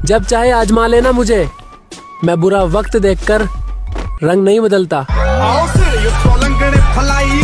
जब चाहे आजमा लेना मुझे, मैं बुरा वक्त देखकर रंग नहीं बदलता। आओ सिर ये लंगड़े फलाई